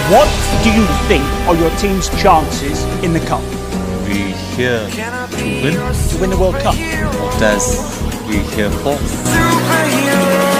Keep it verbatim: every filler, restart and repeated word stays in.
What do you think are your team's chances in the Cup? We here to win. To win the World Cup? What does we here for? Superhero.